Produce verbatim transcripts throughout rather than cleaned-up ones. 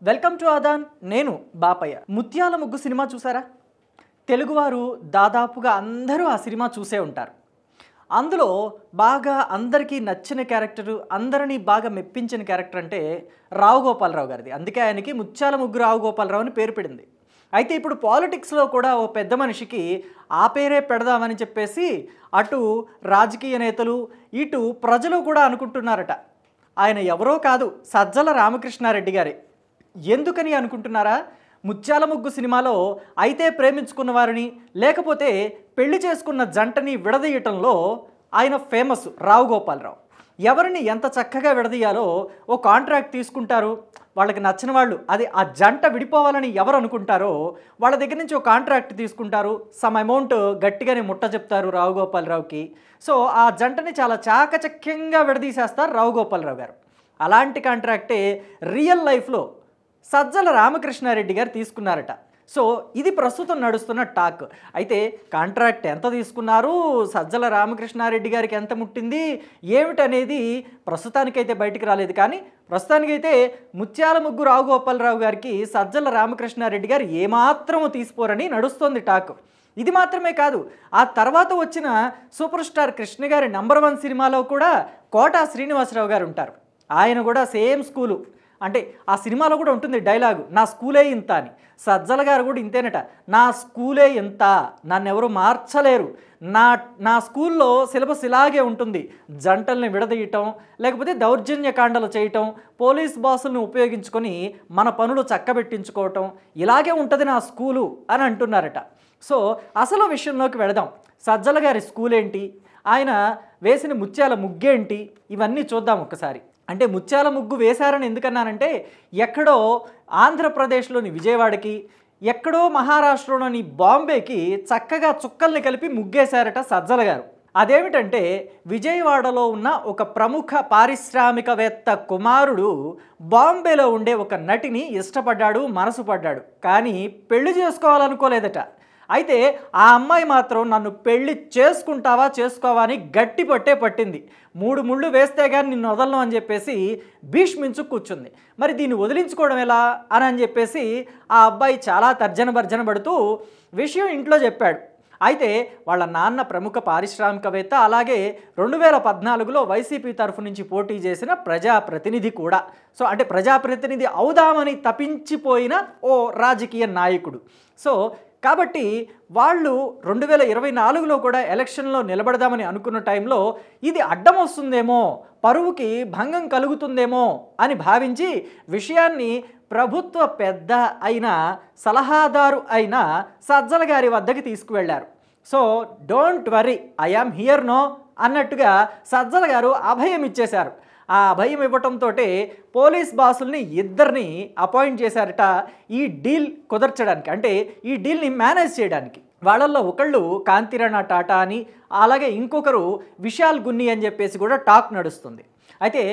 Welcome to Aadan. నేను బాపయ్య. ముత్యాల ముగ్గు సినిమా చూసారా? తెలుగువారు దాదాపుగా అందరూ ఆ సినిమా చూసే ఉంటారు. అందులో బాగా అందరికీ నచ్చిన క్యారెక్టరు, అందరినీ బాగా మెప్పించిన క్యారెక్టర్ అంటే రావు గోపాలరావు గారిది. అందుకే ఆయనకి ముత్యాల ముగ్గు రావు గోపాలరావు అని పేరు పడింది. అయితే ఇప్పుడు పాలిటిక్స్లో కూడా ఓ పెద్ద మనిషికి ఆ పేరే పెడదామని చెప్పేసి అటు రాజకీయ నేతలు, ఇటు ప్రజలు కూడా అనుకుంటున్నారట. ఆయన ఎవరో కాదు, సజ్జల రామకృష్ణారెడ్డి గారే. ఎందుకని అనుకుంటున్నారా? ముత్యాల ముగ్గు సినిమాలో అయితే ప్రేమించుకున్న వారిని, లేకపోతే పెళ్లి చేసుకున్న జంటని విడదీయటంలో ఆయన ఫేమస్. రావు గోపాలరావు ఎవరిని ఎంత చక్కగా విడదీయాలో ఓ కాంట్రాక్ట్ తీసుకుంటారు. వాళ్ళకి నచ్చిన వాళ్ళు, అది ఆ జంట విడిపోవాలని ఎవరు అనుకుంటారో వాళ్ళ దగ్గర నుంచి ఒక కాంట్రాక్ట్ తీసుకుంటారు. సమ్ అమౌంట్ గట్టిగానే ముట్ట చెప్తారు రావు గోపాలరావుకి. సో ఆ జంటని చాలా చాకచక్యంగా విడదీసేస్తారు రావు గోపాలరావు గారు. అలాంటి కాంట్రాక్టే రియల్ లైఫ్లో సజ్జల రామకృష్ణారెడ్డి గారు తీసుకున్నారట. సో ఇది ప్రస్తుతం నడుస్తున్న టాక్. అయితే కాంట్రాక్ట్ ఎంత తీసుకున్నారు, సజ్జల రామకృష్ణారెడ్డి గారికి ఎంత ముట్టింది ఏమిటనేది ప్రస్తుతానికైతే బయటికి రాలేదు. కానీ ప్రస్తుతానికైతే ముత్యాల ముగ్గు రావు గోపాలరావు గారికి సజ్జల రామకృష్ణారెడ్డి గారు ఏమాత్రము తీసిపోరని నడుస్తోంది టాక్. ఇది మాత్రమే కాదు, ఆ తర్వాత వచ్చిన సూపర్ స్టార్ కృష్ణ గారి నంబర్ వన్ సినిమాలో కూడా కోటా శ్రీనివాసరావు గారు ఉంటారు. ఆయన కూడా సేమ్ స్కూలు. అంటే ఆ సినిమాలో కూడా ఉంటుంది డైలాగు, నా స్కూలే ఇంత అని. సజ్జల గారు కూడా ఇంతేనట, నా స్కూలే ఇంత, నన్ను ఎవరు మార్చలేరు, నా నా స్కూల్లో సిలబస్ ఇలాగే ఉంటుంది. జంటల్ని విడదీయటం, లేకపోతే దౌర్జన్యకాండలు చేయటం, పోలీస్ బాసులను ఉపయోగించుకొని మన పనులు చక్కబెట్టించుకోవటం, ఇలాగే ఉంటుంది నా స్కూలు అని అంటున్నారట. సో అసలు విషయంలోకి వెళదాం. సజ్జల గారి స్కూల్ ఏంటి, ఆయన వేసిన ముత్యాల ముగ్గేంటి, ఇవన్నీ చూద్దాం ఒక్కసారి. అంటే ముత్యాల ముగ్గు వేశారని ఎందుకన్నానంటే, ఎక్కడో ఆంధ్రప్రదేశ్లోని విజయవాడకి, ఎక్కడో మహారాష్ట్రలోని బాంబేకి చక్కగా చుక్కల్ని కలిపి ముగ్గేశారట సజ్జల గారు. అదేమిటంటే, విజయవాడలో ఉన్న ఒక ప్రముఖ పారిశ్రామికవేత్త కుమారుడు బాంబేలో ఉండే ఒక నటిని ఇష్టపడ్డాడు, మనసు పడ్డాడు. కానీ పెళ్లి చేసుకోవాలనుకోలేదట. అయితే ఆ అమ్మాయి మాత్రం నన్ను పెళ్లి చేసుకుంటావా చేసుకోవా అని గట్టి పట్టే పట్టింది. మూడు ముళ్ళు వేస్తే కానీ నిన్ను వదలను అని చెప్పేసి భీష్మించు కూర్చుంది. మరి దీన్ని వదిలించుకోవడం ఎలా అని అని చెప్పేసి ఆ అబ్బాయి చాలా తర్జన భర్జన పడుతూ విషయం ఇంట్లో చెప్పాడు. అయితే వాళ్ళ నాన్న ప్రముఖ పారిశ్రామికవేత్త, అలాగే రెండు వేల పద్నాలుగులో వైసీపీ తరఫు నుంచి పోటీ చేసిన ప్రజాప్రతినిధి కూడా. సో అంటే ప్రజాప్రతినిధి అవుదామని తపించిపోయిన ఓ రాజకీయ నాయకుడు. సో కాబట్టి వాళ్ళు రెండు వేల ఇరవై నాలుగులో కూడా ఎలక్షన్లో నిలబడదామని అనుకున్న టైంలో ఇది అడ్డం వస్తుందేమో, పరువుకి భంగం కలుగుతుందేమో అని భావించి విషయాన్ని ప్రభుత్వ పెద్ద అయిన సలహాదారు అయిన సజ్జల గారి వద్దకి తీసుకువెళ్ళారు. So don't worry, I am here no అన్నట్టుగా సజ్జల గారు అభయం ఇచ్చేశారు. ఆ అభయం ఇవ్వటంతో పోలీస్ బాసుల్ని ఇద్దరిని అపాయింట్ చేశారట ఈ డీల్ కుదర్చడానికి, అంటే ఈ డీల్ని మేనేజ్ చేయడానికి. వాళ్ళల్లో ఒకళ్ళు కాంతిరాణా టాటా అని, అలాగే ఇంకొకరు విశాల్ గున్ని అని చెప్పేసి కూడా టాక్ నడుస్తుంది. అయితే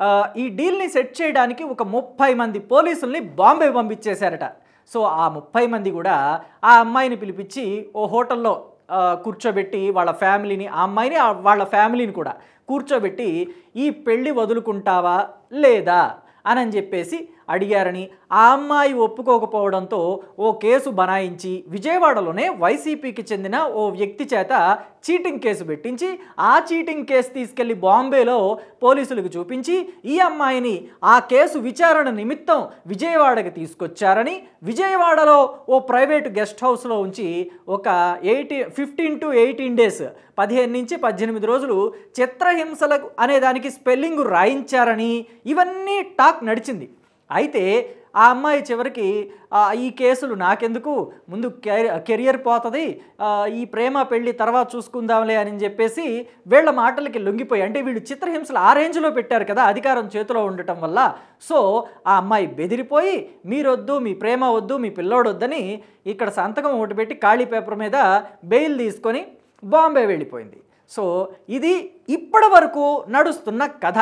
ఈ డీల్ని సెట్ చేయడానికి ఒక ముప్పై మంది పోలీసుల్ని బాంబే పంపించేశారట. సో ఆ ముప్పై మంది కూడా ఆ అమ్మాయిని పిలిపించి ఓ హోటల్లో కూర్చోబెట్టి వాళ్ళ ఫ్యామిలీని, ఆ అమ్మాయిని వాళ్ళ ఫ్యామిలీని కూడా కూర్చోబెట్టి ఈ పెళ్ళి వదులుకుంటావా లేదా అని చెప్పేసి అడిగారని, ఆ అమ్మాయి ఒప్పుకోకపోవడంతో ఓ కేసు బనాయించి విజయవాడలోనే వైసీపీకి చెందిన ఓ వ్యక్తి చేత చీటింగ్ కేసు పెట్టించి, ఆ చీటింగ్ కేసు తీసుకెళ్లి బాంబేలో పోలీసులకు చూపించి ఈ అమ్మాయిని ఆ కేసు విచారణ నిమిత్తం విజయవాడకి తీసుకొచ్చారని, విజయవాడలో ఓ ప్రైవేటు గెస్ట్ హౌస్లో ఉంచి ఒక eighty fifteen to eighteen days పదిహేను నుంచి పద్దెనిమిది రోజులు చిత్రహింసలకు అనేదానికి స్పెల్లింగ్ రాయించారని ఇవన్నీ టాక్ నడిచింది. అయితే ఆ అమ్మాయి చివరికి ఈ కేసులు నాకెందుకు, ముందు కెరియర్ పోతుంది, ఈ ప్రేమ పెళ్ళి తర్వాత చూసుకుందాంలే అని చెప్పేసి వీళ్ళ మాటలకి లొంగిపోయి, అంటే వీళ్ళు చిత్రహింసలు ఆ రేంజ్లో పెట్టారు కదా అధికారం చేతిలో ఉండటం వల్ల. సో ఆ అమ్మాయి బెదిరిపోయి మీరొద్దు, మీ ప్రేమ వద్దు, మీ పిల్లోడొద్దని ఇక్కడ సంతకం ఒకటి పెట్టి ఖాళీ పేపర్ మీద బెయిల్ తీసుకొని బాంబే వెళ్ళిపోయింది. సో ఇది ఇప్పటి వరకు నడుస్తున్న కథ.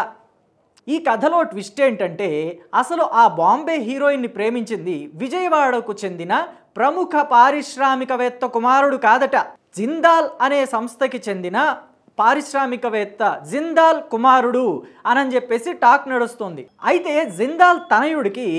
ఈ కథలో ట్విస్ట్ ఏంటంటే, అసలు ఆ బాంబే హీరోయిన్ని ప్రేమించింది విజయవాడకు చెందిన ప్రముఖ పారిశ్రామికవేత్త కుమారుడు కాదట, జిందాల్ అనే సంస్థకి చెందిన పారిశ్రామికవేత్త జిందాల్ కుమారుడు అని చెప్పేసి టాక్ నడుస్తుంది. అయితే జిందాల్ తనయుడికి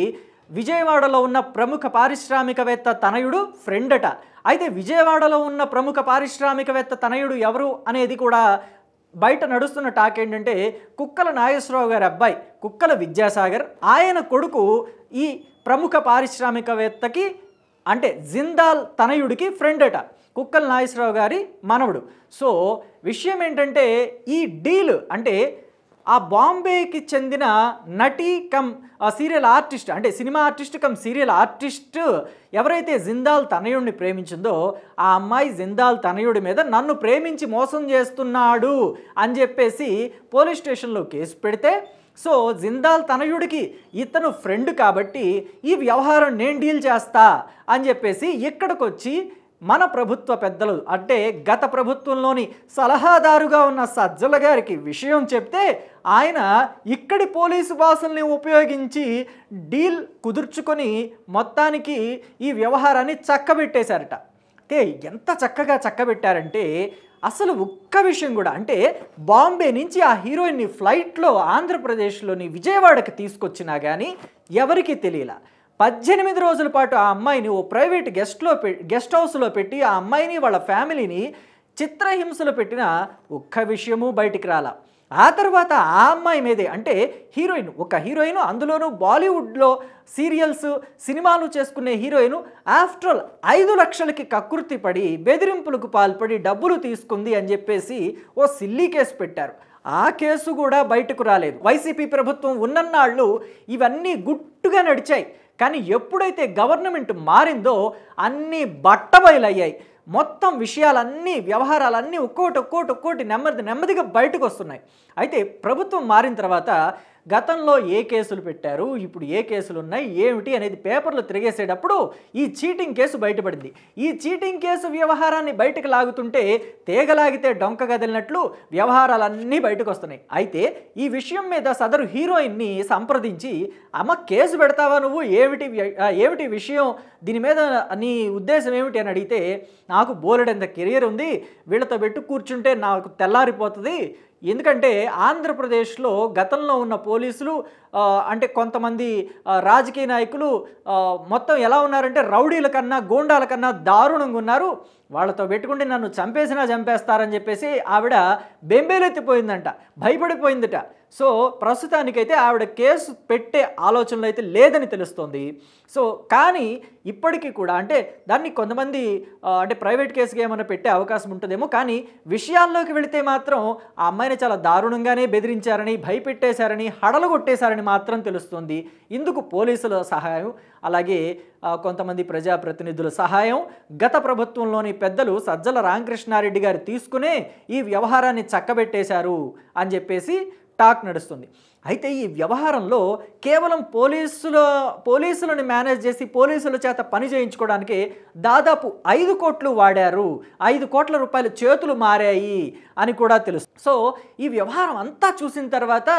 విజయవాడలో ఉన్న ప్రముఖ పారిశ్రామికవేత్త తనయుడు ఫ్రెండ్ అట. అయితే విజయవాడలో ఉన్న ప్రముఖ పారిశ్రామికవేత్త తనయుడు ఎవరు అనేది కూడా బయట నడుస్తున్న టాక్ ఏంటంటే కుక్కల నాగేశ్వరరావు గారి అబ్బాయి కుక్కల విద్యాసాగర్, ఆయన కొడుకు ఈ ప్రముఖ పారిశ్రామికవేత్తకి అంటే జిందాల్ తనయుడికి ఫ్రెండ్ అట, కుక్కల నాగేశ్వరరావు గారి మనవడు. సో విషయం ఏంటంటే ఈ డీల్ అంటే ఆ బాంబేకి చెందిన నటి కమ్ సీరియల్ ఆర్టిస్ట్ అంటే cinema artist cum serial artist ఎవరైతే జిందాల్ తనయుడిని ప్రేమించిందో ఆ అమ్మాయి జిందాల్ తనయుడి మీద నన్ను ప్రేమించి మోసం చేస్తున్నాడు అని చెప్పేసి పోలీస్ స్టేషన్లో కేసు పెడితే, సో జిందాల్ తనయుడికి ఇతను ఫ్రెండ్ కాబట్టి ఈ వ్యవహారం నేను డీల్ చేస్తా అని చెప్పేసి ఇక్కడికి వచ్చి మన ప్రభుత్వ పెద్దలు అంటే గత ప్రభుత్వంలోని సలహాదారుగా ఉన్న సజ్జల గారికి విషయం చెప్తే ఆయన ఇక్కడి పోలీసు భాషల్ని ఉపయోగించి డీల్ కుదుర్చుకొని మొత్తానికి ఈ వ్యవహారాన్ని చక్కబెట్టేశారట. అంటే ఎంత చక్కగా చక్కబెట్టారంటే అసలు ఒక్క విషయం కూడా అంటే బాంబే నుంచి ఆ హీరోయిన్ని ఫ్లైట్లో ఆంధ్రప్రదేశ్లోని విజయవాడకి తీసుకొచ్చినా కానీ ఎవరికీ తెలియలా. పద్దెనిమిది రోజుల పాటు ఆ అమ్మాయిని ఓ ప్రైవేట్ గెస్ట్లో పె గెస్ట్ హౌస్లో పెట్టి ఆ అమ్మాయిని వాళ్ళ ఫ్యామిలీని చిత్రహింసలు పెట్టిన ఒక్క విషయము బయటికి రాలా. ఆ తర్వాత ఆ అమ్మాయి మీదే అంటే హీరోయిన్ ఒక హీరోయిన్ అందులోనూ బాలీవుడ్లో సీరియల్స్ సినిమాలు చేసుకునే హీరోయిన్ ఆఫ్టర్ ఆల్ ఐదు లక్షలకి కకృతి పడి బెదిరింపులకు పాల్పడి డబ్బులు తీసుకుంది అని చెప్పేసి ఓ సిల్లీ కేసు పెట్టారు. ఆ కేసు కూడా బయటకు రాలేదు. వైసీపీ ప్రభుత్వం ఉన్నన్నాళ్ళు ఇవన్నీ గుట్టుగా నడిచాయి. కానీ ఎప్పుడైతే గవర్నమెంట్ మారిందో అన్నీ బట్టబయలయ్యాయి. మొత్తం విషయాలన్నీ వ్యవహారాలన్నీ ఒక్కోటి ఒక్కోటి ఒక్కోటి నెమ్మది నెమ్మదిగా బయటకు వస్తున్నాయి. అయితే ప్రభుత్వం మారిన తర్వాత గతంలో ఏ కేసులు పెట్టారు, ఇప్పుడు ఏ కేసులు ఉన్నాయి ఏమిటి అనేది పేపర్లు తిరిగేసేటప్పుడు ఈ చీటింగ్ కేసు బయటపడింది. ఈ చీటింగ్ కేసు వ్యవహారాన్ని బయటకు లాగుతుంటే తీగలాగితే డొంక గదిలినట్లు వ్యవహారాలన్నీ బయటకు వస్తున్నాయి. అయితే ఈ విషయం మీద సదరు హీరోయిన్ని సంప్రదించి అమ్మ కేసు పెడతావా నువ్వు, ఏమిటి ఏమిటి విషయం, దీని మీద నీ ఉద్దేశం ఏమిటి అని అడిగితే నాకు బోలెడంత కెరియర్ ఉంది, వీళ్ళతో పెట్టు కూర్చుంటే నాకు తెల్లారిపోతుంది, ఎందుకంటే ఆంధ్రప్రదేశ్లో గతంలో ఉన్న పోలీసులు అంటే కొంతమంది రాజకీయ నాయకులు మొత్తం ఎలా ఉన్నారంటే రౌడీల కన్నా గోండాల కన్నా దారుణంగా ఉన్నారు, వాళ్ళతో పెట్టుకుంటే నన్ను చంపేసినా చంపేస్తారని చెప్పేసి ఆవిడ బెంబేలెత్తిపోయిందంట, భయపడిపోయిందట. సో ప్రస్తుతానికైతే ఆవిడ కేసు పెట్టే ఆలోచనలు అయితే లేదని తెలుస్తోంది. సో కానీ ఇప్పటికీ కూడా అంటే దాన్ని కొంతమంది అంటే ప్రైవేట్ కేసుగా ఏమైనా పెట్టే అవకాశం ఉంటుందేమో, కానీ విషయాల్లోకి వెళితే మాత్రం ఆ అమ్మాయిని చాలా దారుణంగానే బెదిరించారని భయపెట్టేశారని హడలగొట్టేశారని మాత్రం తెలుస్తుంది. ఇందుకు పోలీసుల సహాయం అలాగే కొంతమంది ప్రజాప్రతినిధుల సహాయం గత ప్రభుత్వంలోని పెద్దలు సజ్జల రామకృష్ణారెడ్డి గారు తీసుకునే ఈ వ్యవహారాన్ని చక్కబెట్టేశారు అని చెప్పేసి టాక్ నడుస్తుంది. అయితే ఈ వ్యవహారంలో కేవలం పోలీసుల పోలీసులను మేనేజ్ చేసి పోలీసుల చేత పని చేయించుకోవడానికి దాదాపు ఐదు కోట్లు వాడారు, ఐదు కోట్ల రూపాయలు చేతులు మారాయి అని కూడా తెలుసు. సో ఈ వ్యవహారం అంతా చూసిన తర్వాత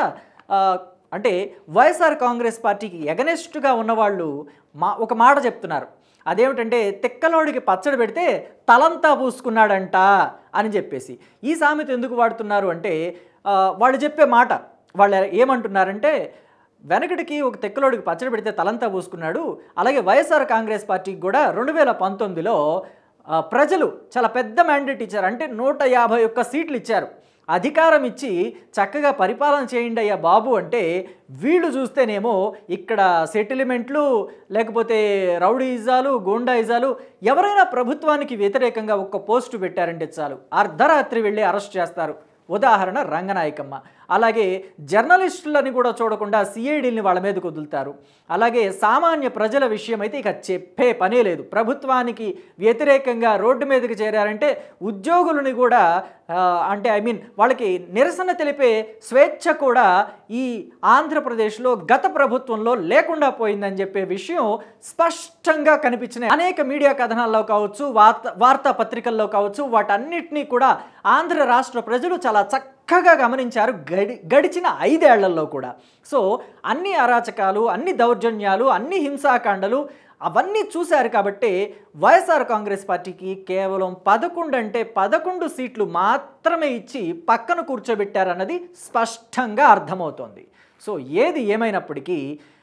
అంటే వైఎస్ఆర్ కాంగ్రెస్ పార్టీకి ఎగనెస్ట్గా ఉన్నవాళ్ళు మా ఒక మాట చెప్తున్నారు. అదేమిటంటే తిక్కలోడికి పచ్చడి పెడితే తలంతా పూసుకున్నాడంట అని చెప్పేసి. ఈ సామెత ఎందుకు వాడుతున్నారు అంటే వాళ్ళు చెప్పే మాట వాళ్ళు ఏమంటున్నారంటే వెనకటికి ఒక తెక్కలోడికి పచ్చడి పెడితే తలంతా పూసుకున్నాడు, అలాగే వైఎస్ఆర్ కాంగ్రెస్ పార్టీకి కూడా రెండు వేల పంతొమ్మిదిలో ప్రజలు చాలా పెద్ద మ్యాండేట్ ఇచ్చారు, అంటే నూట యాభై ఒక్క సీట్లు ఇచ్చారు, అధికారం ఇచ్చి చక్కగా పరిపాలన చేయండి అయ్యా బాబు అంటే వీళ్ళు చూస్తేనేమో ఇక్కడ సెటిల్మెంట్లు లేకపోతే రౌడీయిజాలు గోండాయిజాలు ఎవరైనా ప్రభుత్వానికి వ్యతిరేకంగా ఒక్క పోస్టు పెట్టారంటే చాలు అర్ధరాత్రి వెళ్ళి అరెస్ట్ చేస్తారు. ఉదాహరణ రంగనాయకమ్మ. అలాగే జర్నలిస్టులని కూడా చూడకుండా సిఐడిని వాళ్ళ మీదకు వదులుతారు. అలాగే సామాన్య ప్రజల విషయం అయితే ఇక చెప్పే పనే లేదు. ప్రభుత్వానికి వ్యతిరేకంగా రోడ్డు మీదకి చేరారంటే ఉద్యోగులని కూడా అంటే ఐ మీన్ వాళ్ళకి నిరసన తెలిపే స్వేచ్ఛ కూడా ఈ ఆంధ్రప్రదేశ్లో గత ప్రభుత్వంలో లేకుండా పోయిందని చెప్పే విషయం స్పష్టంగా కనిపించినాయి. అనేక మీడియా కథనాల్లో కావచ్చు, వార్తా వార్తాపత్రికల్లో కావచ్చు, వాటన్నిటినీ కూడా ఆంధ్ర రాష్ట్ర ప్రజలు చాలా చక్కగా గమనించారు గడి గడిచిన ఐదేళ్లలో కూడా. సో అన్ని అరాచకాలు, అన్ని దౌర్జన్యాలు, అన్ని హింసాకాండలు అవన్నీ చూశారు కాబట్టి వైఎస్ఆర్ కాంగ్రెస్ పార్టీకి కేవలం పదకొండు అంటే పదకొండు సీట్లు మాత్రమే ఇచ్చి పక్కన కూర్చోబెట్టారన్నది స్పష్టంగా అర్థమవుతోంది. సో ఏది ఏమైనప్పటికీ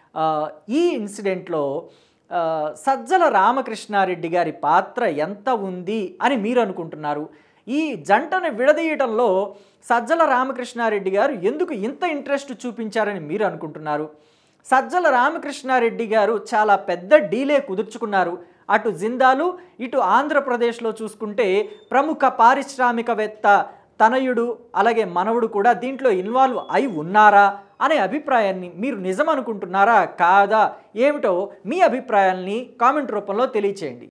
ఆ, ఈ ఇన్సిడెంట్లో ఆ, సజ్జల రామకృష్ణారెడ్డి గారి పాత్ర ఎంత ఉంది అని మీరు అనుకుంటున్నారు? ఈ జంటను విడదీయటంలో సజ్జల రామకృష్ణారెడ్డి గారు ఎందుకు ఇంత ఇంట్రెస్ట్ చూపించారని మీరు అనుకుంటున్నారు? సజ్జల రామకృష్ణారెడ్డి గారు చాలా పెద్ద డీలే కుదుర్చుకున్నారు. అటు జిందాలు, ఇటు ఆంధ్రప్రదేశ్లో చూసుకుంటే ప్రముఖ పారిశ్రామికవేత్త తనయుడు అలాగే మనవడు కూడా దీంట్లో ఇన్వాల్వ్ అయి ఉన్నారా అనే అభిప్రాయాన్ని మీరు నిజం అనుకుంటున్నారా కాదా ఏమిటో మీ అభిప్రాయాల్ని కామెంట్ రూపంలో తెలియచేయండి.